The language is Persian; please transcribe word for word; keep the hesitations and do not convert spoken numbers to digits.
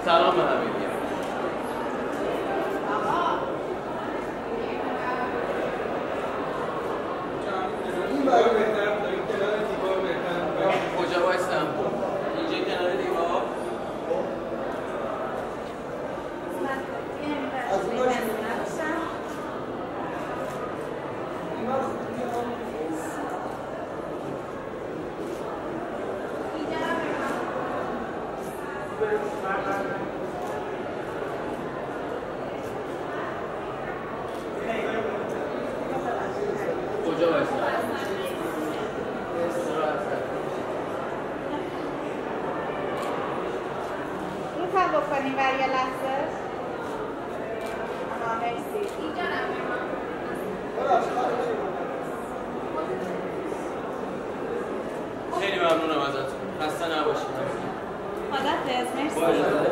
سلام به همگی. این برای بهتر داریم کنار دیوار بهتر. کجا بایستم؟ اینجا کنار دیوار؟ از اون باید این بار خود کجا بایستم؟ رو کار بکنیم برای یه لحظه. آها مرسی. اینجا خیلی ممنونم ازتون. خسته نباشید. خدافظ. مرسی. با اجازه.